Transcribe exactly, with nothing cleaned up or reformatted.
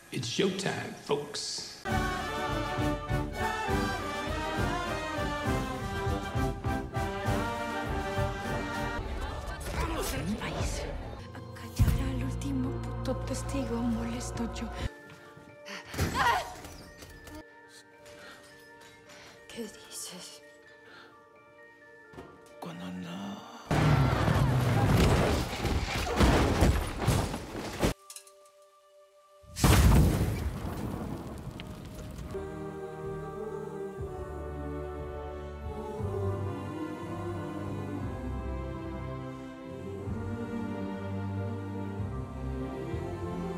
It's showtime, folks. Vamos al país. A callar al último puto testigo molesto yo. ¿Qué dices? Cuando no